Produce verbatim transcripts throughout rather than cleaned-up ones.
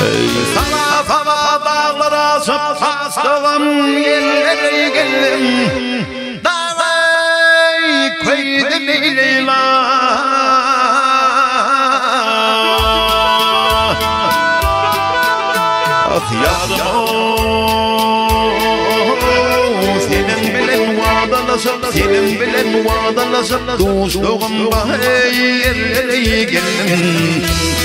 Sana sana dağlara sıpastığım yerlere geldim. Dağay koydum Leyla. Ah yarım senin bilen vadalaşıp, senin bilen vadalaşıp dostluğum bahey yerlere geldim.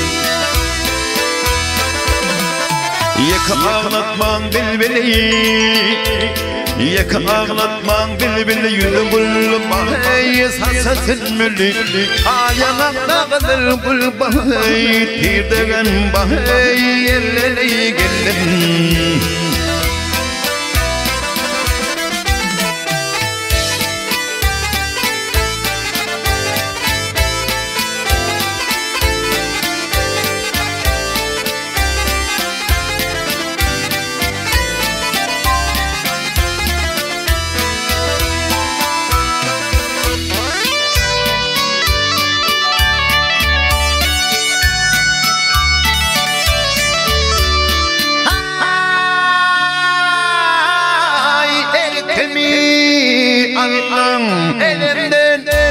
Yaka ağlatman bilbili, yaka ağlatman bilbili, yüzü bul bahey sarsasın mülü. Ayanaklardır bul bahey, tirdeğen bahey yerlere geldim. Elimden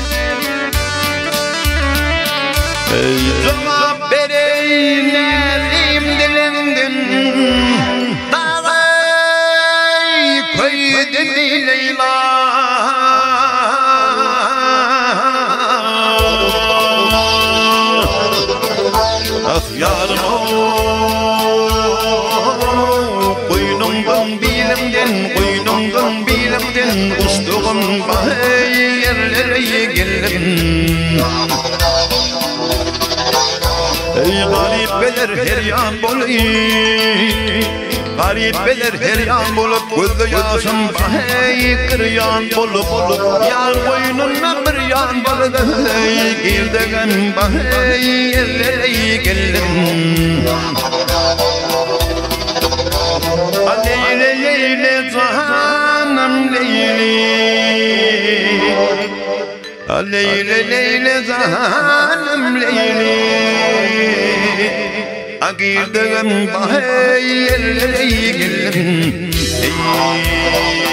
cevap vereyim dilimden. Dağay koydum Leyla. Ah yarım koynumdan bilimden, koynumdan bilimden ustuğum bahey yerlere geldim. Ey garibeler her yan bolayım, garibeler her yan bolup gözü yaşım bahey kıryan bolup bolup yar koynuna bir yan bolup girdeğen bahey yerlere geldim. Leyli leyli canım leyli, leyli leyli canım leyli. Girdeğen bahey yerlere geldim.